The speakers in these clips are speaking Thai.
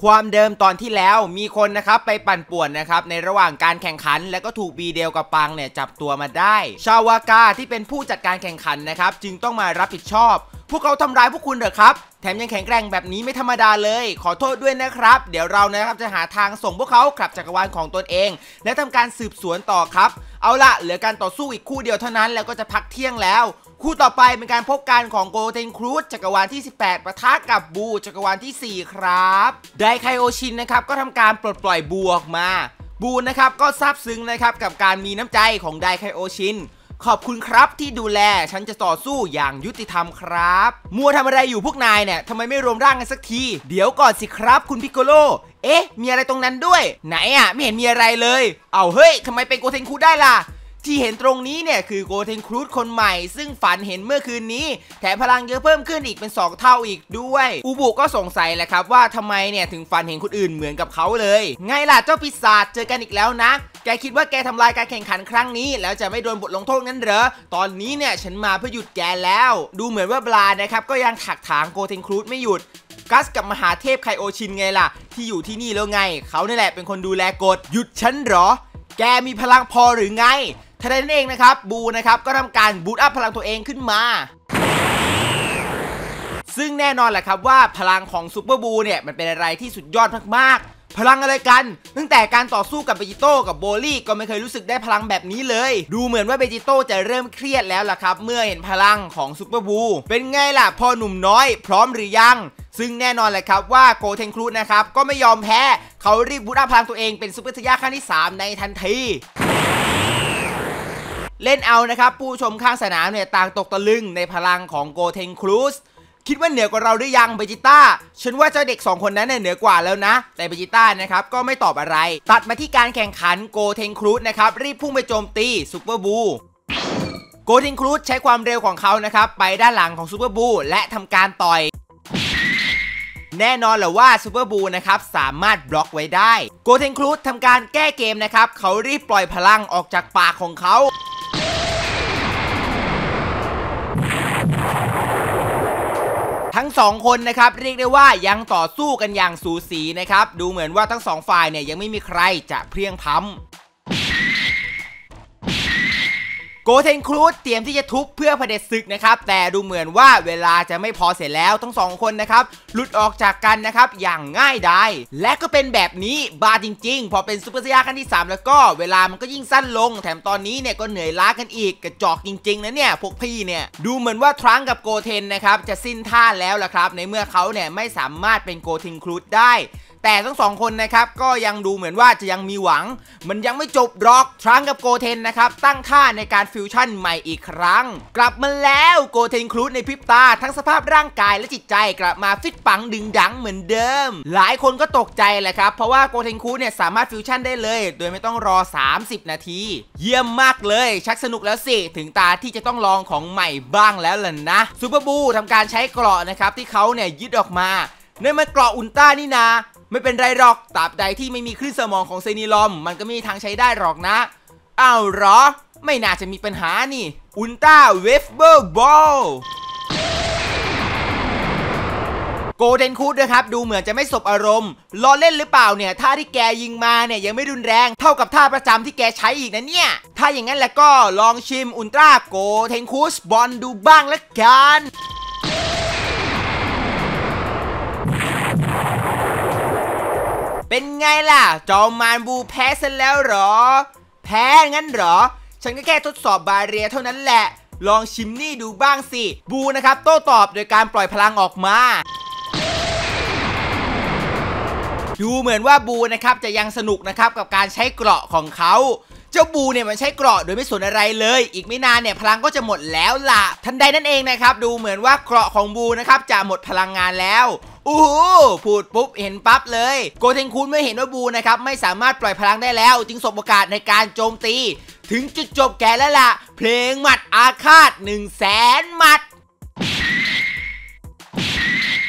ความเดิมตอนที่แล้วมีคนนะครับไปปั่นป่วนนะครับในระหว่างการแข่งขันแล้วก็ถูกบีเดลกับปังเนี่ยจับตัวมาได้ชาวากาที่เป็นผู้จัดการแข่งขันนะครับจึงต้องมารับผิดชอบพวกเขาทำร้ายพวกคุณเหรอครับแถมยังแข็งแกร่งแบบนี้ไม่ธรรมดาเลยขอโทษด้วยนะครับเดี๋ยวเรานะครับจะหาทางส่งพวกเขากลับจักรวาลของตนเองและทำการสืบสวนต่อครับเอาละเหลือการต่อสู้อีกคู่เดียวเท่านั้นแล้วก็จะพักเที่ยงแล้วคู่ต่อไปเป็นการพบกันของโกเทนครูซจักรวาลที่18ปะทะกับบูจักรวาลที่4ครับไดไคโอชินนะครับก็ทำการปลดปล่อยบูออกมาบูนะครับก็ซาบซึ้งนะครับกับการมีน้ำใจของไดไคโอชินขอบคุณครับที่ดูแลฉันจะต่อสู้อย่างยุติธรรมครับมัวทำอะไรอยู่พวกนายเนี่ยทำไมไม่รวมร่างกันสักทีเดี๋ยวก่อนสิครับคุณพิกโกโลมีอะไรตรงนั้นด้วยไหนไม่เห็นมีอะไรเลยเอาเฮ้ยทำไมเป็นโกเทนครูได้ล่ะที่เห็นตรงนี้เนี่ยคือโกเทนครูซคนใหม่ซึ่งฝันเห็นเมื่อคืนนี้แถมพลังเยอะเพิ่มขึ้นอีกเป็น2เท่าอีกด้วยอูบุก็สงสัยแหละครับว่าทำไมเนี่ยถึงฝันเห็นคนอื่นเหมือนกับเขาเลยไงล่ะเจ้าปีศาจเจอกันอีกแล้วนะแกคิดว่าแกทำลายการแข่งขันครั้งนี้แล้วจะไม่โดนบทลงโทษงั้นเหรอตอนนี้เนี่ยฉันมาเพื่อหยุดแกแล้วดูเหมือนว่าบลานะครับก็ยังถักถางโกเทนครูซไม่หยุดกัสกับมหาเทพไคโอชินไงล่ะที่อยู่ที่นี่แล้วไงเขานี่แหละเป็นคนดูแลกฎหยุดฉันเหรอแกมีพลังพอหรือไงทันใดนั้นเองนะครับบูนะครับก็ทำการบูตอัพพลังตัวเองขึ้นมาซึ่งแน่นอนแหละครับว่าพลังของซูเปอร์บูเนี่ยมันเป็นอะไรที่สุดยอดมากๆพลังอะไรกันตั้งแต่การต่อสู้กับเบจิโต้กับโบลี่ก็ไม่เคยรู้สึกได้พลังแบบนี้เลยดูเหมือนว่าเบจิโต้จะเริ่มเครียดแล้วล่ะครับเมื่อเห็นพลังของซูเปอร์บูเป็นไงล่ะพอหนุ่มน้อยพร้อมหรือยังซึ่งแน่นอนแหละครับว่าโกเทนครูซนะครับก็ไม่ยอมแพ้เขารีบบูตอัพพลังตัวเองเป็นซูเปอร์เทย่าขั้นที่3ในทันทีเล่นเอานะครับผู้ชมข้างสนามเนี่ยต่างตกตะลึงในพลังของโกเทนครูซคิดว่าเหนือกว่าเราหรือยังเบจิต้าฉันว่าเจ้าเด็ก2คนนั้นเนี่ยเหนือกว่าแล้วนะแต่เบจิต้านะครับก็ไม่ตอบอะไรตัดมาที่การแข่งขันโกเทนครูซนะครับรีบพุ่งไปโจมตีซูเปอร์บูโกเทนครูซใช้ความเร็วของเขานะครับไปด้านหลังของซูเปอร์บูและทำการต่อยแน่นอนแหละว่าซูเปอร์บูนะครับสามารถบล็อกไว้ได้โกเทนครูซทำการแก้เกมนะครับเขารีบปล่อยพลังออกจากปากของเขาทั้ง2คนนะครับเรียกได้ว่ายังต่อสู้กันอย่างสูสีนะครับดูเหมือนว่าทั้ง2ฝ่ายเนี่ยยังไม่มีใครจะเพลียงพล้ำโกเทนครูซเตรียมที่จะทุบเพื่อเผด็จศึกนะครับแต่ดูเหมือนว่าเวลาจะไม่พอเสร็จแล้วทั้ง2คนนะครับหลุดออกจากกันนะครับอย่างง่ายดายและก็เป็นแบบนี้บาจริงๆพอเป็นซูเปอร์เซียขั้นที่3แล้วก็เวลามันก็ยิ่งสั้นลงแถมตอนนี้เนี่ยก็เหนื่อยล้ากันอีกกระจอกจริงๆนะเนี่ยพวกพี่เนี่ยดูเหมือนว่าทรังกับโกเทนนะครับจะสิ้นท่าแล้วล่ะครับในเมื่อเขาเนี่ยไม่สามารถเป็นโกเทนครูซได้แต่ทั้ง2คนนะครับก็ยังดูเหมือนว่าจะยังมีหวังมันยังไม่จบหรอกทรังกับโกเทนนะครับตั้งท่าในการฟิวชั่นใหม่อีกครั้งกลับมาแล้วโกเทนครูซในพริบตาทั้งสภาพร่างกายและจิตใจกลับมาฟิตปังดึงดังเหมือนเดิมหลายคนก็ตกใจแหละครับเพราะว่าโกเทนครูซเนี่ยสามารถฟิวชั่นได้เลยโดยไม่ต้องรอ30นาทีเยี่ยมมากเลยชักสนุกแล้วสิถึงตาที่จะต้องลองของใหม่บ้างแล้วล่ะนะซูเปอร์บูทำการใช้เกราะนะครับที่เขาเนี่ยยึดออกมาเนี่ยมันเกราะอุลตร้านี่นาไม่เป็นไรหรอกตราบใดที่ไม่มีคลื่นสมองของเซนิลอมมันก็ไม่มีทางใช้ได้หรอกนะอ้าวเหรอไม่น่าจะมีปัญหานี่อุลตร้าเวฟเบอร์บอลโกเทนครูซด้วยครับดูเหมือนจะไม่สบอารมณ์ล้อเล่นหรือเปล่าเนี่ยท่าที่แกยิงมาเนี่ยยังไม่รุนแรงเท่ากับท่าประจำที่แกใช้อีกนะเนี่ยถ้าอย่างนั้นแล้วก็ลองชิมอุลตร้าโกเทนครูซบอลดูบ้างละกันเป็นไงล่ะจอมมารบูแพ้ซะแล้วเหรอแพ้งั้นเหรอฉันก็แค่ทดสอบบาเรียเท่านั้นแหละลองชิมนี่ดูบ้างสิบูนะครับโต้ตอบโดยการปล่อยพลังออกมาดูเหมือนว่าบูนะครับจะยังสนุกนะครับกับการใช้เกราะของเขาเจ้าบูเนี่ยมันใช้เกราะโดยไม่สนอะไรเลยอีกไม่นานเนี่ยพลังก็จะหมดแล้วล่ะทันใดนั่นเองนะครับดูเหมือนว่าเกราะของบูนะครับจะหมดพลังงานแล้วอู้หูพูดปุ๊บเห็นปั๊บเลยโกเทนครูซเมื่อเห็นว่าบูนะครับไม่สามารถปล่อยพลังได้แล้วจึงสบโอกาสในการโจมตีถึงจุดจบแกแล้วล่ะเพลงหมัดอาฆาต100,000 หมัด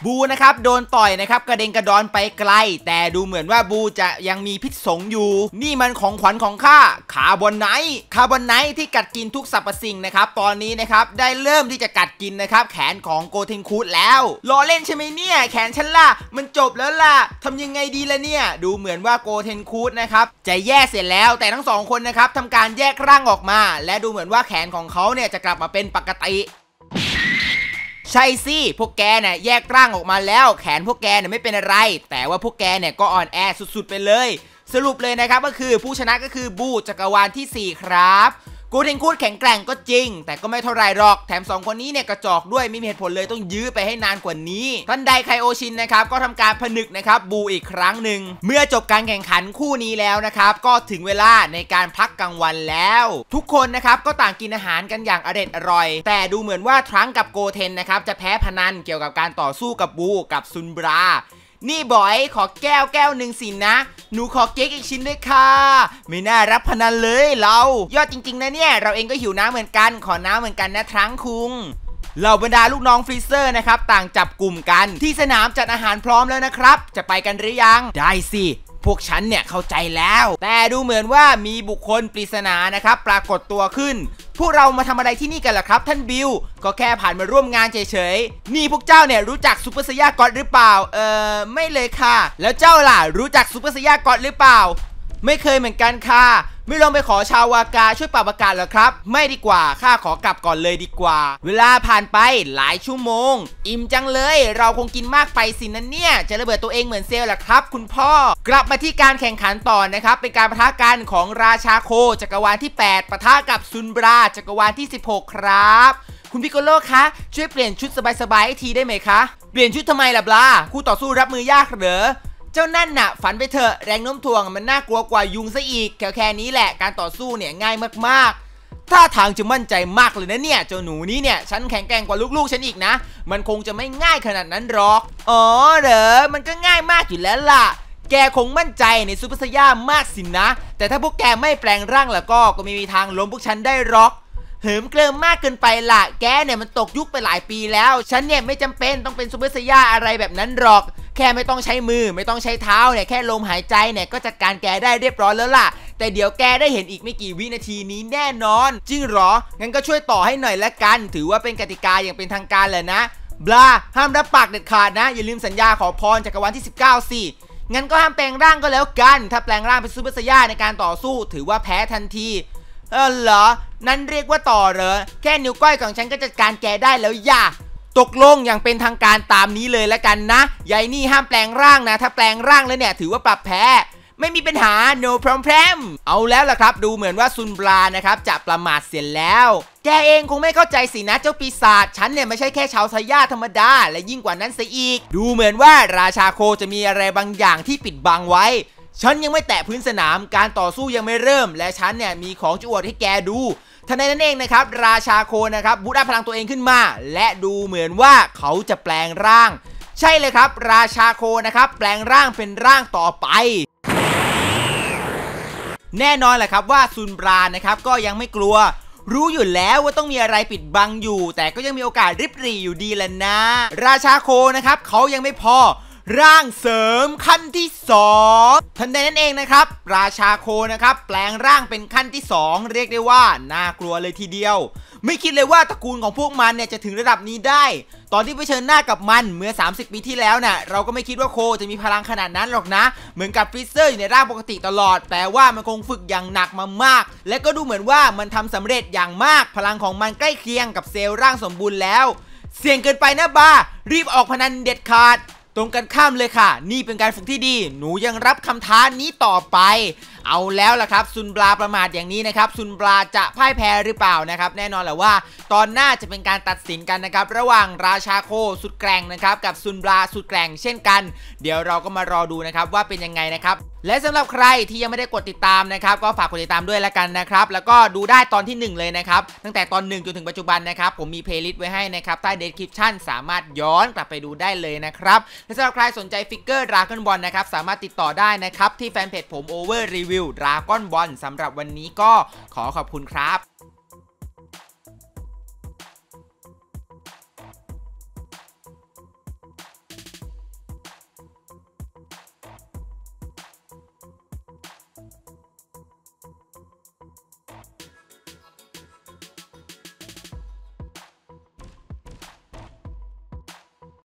บูนะครับโดนต่อยนะครับกระเด็นกระดอนไปไกลแต่ดูเหมือนว่าบูจะยังมีพิษสงอยู่นี่มันของขวัญของข้าคาร์บอนไนท์ที่กัดกินทุกสรรพสิ่งนะครับตอนนี้นะครับได้เริ่มที่จะกัดกินนะครับแขนของโกเทนคูดแล้วล้อเล่นใช่ไหมเนี่ยแขนฉันล่ะมันจบแล้วล่ะทำยังไงดีล่ะเนี่ยดูเหมือนว่าโกเทนคูดนะครับจะแยกเสร็จแล้วแต่ทั้งสองคนนะครับทำการแยกร่างออกมาและดูเหมือนว่าแขนของเขาเนี่ยจะกลับมาเป็นปกติใช่สิพวกแกเนี่ยแยกร่างออกมาแล้วแขนพวกแกเนี่ยไม่เป็นอะไรแต่ว่าพวกแกเนี่ยก็อ่อนแอสุดๆไปเลยสรุปเลยนะครับก็คือผู้ชนะก็คือบูจักรวาลที่4ครับโกเทนคูดแข็งแกร่งก็จริงแต่ก็ไม่เท่าไรหรอกแถม2คนนี้เนี่ยกระจอกด้วยไม่มีเหตุผลเลยต้องยื้อไปให้นานกว่านี้ทันใดไคโอชินนะครับก็ทำการผนึกนะครับบูอีกครั้งหนึ่งเมื่อจบการแข่งขันคู่นี้แล้วนะครับก็ถึงเวลาในการพักกลางวันแล้วทุกคนนะครับก็ต่างกินอาหารกันอย่างอร่อยแต่ดูเหมือนว่าทรังกับโกเทนนะครับจะแพ้พนันเกี่ยวกับการต่อสู้กับบูกับซุนบรานี่บอยขอแก้วหนึ่งสินะหนูขอเค้กอีกชิ้นด้วยค่ะไม่น่ารับพนันเลยเรายอดจริงๆนะเนี่ยเราเองก็หิวน้ำเหมือนกันขอน้ำเหมือนกันนะทรังคุงเหล่าบรรดาลูกน้องฟรีเซอร์นะครับต่างจับกลุ่มกันที่สนามจัดอาหารพร้อมแล้วนะครับจะไปกันหรือยังได้สิพวกฉันเนี่ยเข้าใจแล้วแต่ดูเหมือนว่ามีบุคคลปริศนานะครับปรากฏตัวขึ้นพวกเรามาทำอะไรที่นี่กันล่ะครับท่านบิลก็แค่ผ่านมาร่วมงานเฉยๆนี่พวกเจ้าเนี่ยรู้จักซูเปอร์ไซย่าก็อดหรือเปล่าไม่เลยค่ะแล้วเจ้าล่ะรู้จักซูเปอร์ไซย่าก็อดหรือเปล่าไม่เคยเหมือนกันค่ะไม่ลองไปขอชาววากาช่วยปรับอากาศเหรอครับไม่ดีกว่าข้าขอกลับก่อนเลยดีกว่าเวลาผ่านไปหลายชั่วโมงอิ่มจังเลยเราคงกินมากไปสินะเนี่ยจะระเบิดตัวเองเหมือนเซลล์ล่ะครับคุณพ่อกลับมาที่การแข่งขันต่อนะครับเป็นการปะทะกันของราชาโคจักรวาลที่8ปะทะกับซุนบราจักรวาลที่16ครับคุณพิโกโลคะช่วยเปลี่ยนชุดสบายๆให้ทีได้ไหมคะเปลี่ยนชุดทำไมล่ะบลาคู่ต่อสู้รับมือยากเหรอเจ้านั่นน่ะฝันไปเถอะแรงโน้มถ่วงมันน่ากลัวกว่ายุงซะอีกแค่นี้แหละการต่อสู้เนี่ยง่ายมากๆท่าทางจะมั่นใจมากเลยนะเนี่ยเจ้าหนูนี้เนี่ยฉันแข็งแกร่งกว่าลูกๆฉันอีกนะมันคงจะไม่ง่ายขนาดนั้นหรอกอ๋อเหรอมันก็ง่ายมากอยู่แล้วล่ะแกคงมั่นใจในซูเปอร์ไซย่ามากสินะแต่ถ้าพวกแกไม่แปลงร่างแล้วก็ไม่มีทางล้มพวกฉันได้หรอกเหิมเกลิมมากเกินไปล่ะแกเนี่ยมันตกยุคไปหลายปีแล้วฉันเนี่ยไม่จำเป็นต้องเป็นซูเปอร์ไซย่าอะไรแบบนั้นหรอกแค่ไม่ต้องใช้มือไม่ต้องใช้เท้าเนี่ยแค่ลมหายใจเนี่ยก็จัดการแกได้เรียบร้อยแล้วล่ะแต่เดี๋ยวแกได้เห็นอีกไม่กี่วินาทีนี้แน่นอนจริงหรองั้นก็ช่วยต่อให้หน่อยละกันถือว่าเป็นกติกาอย่างเป็นทางการเลยนะบลาห้ามรับปากเด็ดขาดนะอย่าลืมสัญญาขอพรจักรวาลที่19สิงั้นก็ห้ามแปลงร่างก็แล้วกันถ้าแปลงร่างเป็นซูเปอร์ไซย่าในการต่อสู้ถือว่าแพ้ทันทีเหรอนั้นเรียกว่าต่อเหรอแค่นิ้วก้อยของฉันก็จัดการแกได้แล้วย่าตกลงอย่างเป็นทางการตามนี้เลยแล้วกันนะยายนี่ห้ามแปลงร่างนะถ้าแปลงร่างแล้วเนี่ยถือว่าปรับแพ้ไม่มีปัญหา no problem เอาแล้วล่ะครับดูเหมือนว่าซุนบรานะครับจะประมาทเสียแล้วแกเองคงไม่เข้าใจสินะเจ้าปีศาจฉันเนี่ยไม่ใช่แค่ชาวไซย่าธรรมดาและยิ่งกว่านั้นซะอีกดูเหมือนว่าราชาโคจะมีอะไรบางอย่างที่ปิดบังไว้ฉันยังไม่แตะพื้นสนามการต่อสู้ยังไม่เริ่มและฉันเนี่ยมีของจะอวดให้แกดูทันใดนั้นเองนะครับราชาโคนะครับบูตอัพพลังตัวเองขึ้นมาและดูเหมือนว่าเขาจะแปลงร่างใช่เลยครับราชาโคนะครับแปลงร่างเป็นร่างต่อไปแน่นอนแหละครับว่าซุนบรานะครับก็ยังไม่กลัวรู้อยู่แล้วว่าต้องมีอะไรปิดบังอยู่แต่ก็ยังมีโอกาสริบหรี่อยู่ดีแหละนะราชาโคนะครับเขายังไม่พอร่างเสริมขั้นที่2ทันใดนั้นเองนะครับราชาโคนะครับแปลงร่างเป็นขั้นที่2เรียกได้ว่าน่ากลัวเลยทีเดียวไม่คิดเลยว่าตระกูลของพวกมันเนี่ยจะถึงระดับนี้ได้ตอนที่เผชิญหน้ากับมันเมื่อ30ปีที่แล้วเนี่ยเราก็ไม่คิดว่าโคจะมีพลังขนาดนั้นหรอกนะเหมือนกับฟรีเซอร์อยู่ในร่างปกติตลอดแต่ว่ามันคงฝึกอย่างหนักมามากและก็ดูเหมือนว่ามันทำสำเร็จอย่างมากพลังของมันใกล้เคียงกับเซลล์ร่างสมบูรณ์แล้วเสี่ยงเกินไปนะบารีบออกพนันเด็ดขาดตรงกันข้ามเลยค่ะนี่เป็นการฝึกที่ดีหนูยังรับคำท้านี้ต่อไปเอาแล้วล่ะครับซุนบราประมาทอย่างนี้นะครับซุนบราจะพ่ายแพ้หรือเปล่านะครับแน่นอนแหละว่าตอนหน้าจะเป็นการตัดสินกันนะครับระหว่างราชาโคสุดแกร่งนะครับกับซุนบราสุดแกร่งเช่นกันเดี๋ยวเราก็มารอดูนะครับว่าเป็นยังไงนะครับและสำหรับใครที่ยังไม่ได้กดติดตามนะครับก็ฝากกดติดตามด้วยละกันนะครับแล้วก็ดูได้ตอนที่1เลยนะครับตั้งแต่ตอน1จนถึงปัจจุบันนะครับผมมีเพลย์ลิสต์ไว้ให้นะครับใต้ description สามารถย้อนกลับไปดูได้เลยนะครับและสำหรับใครสนใจฟิกเกอร์ Dragon Ball นะครับสามารถติดต่อได้นะครับที่แฟนเพจผม Over Review Dragon Ball สำหรับวันนี้ก็ขอขอบคุณครับ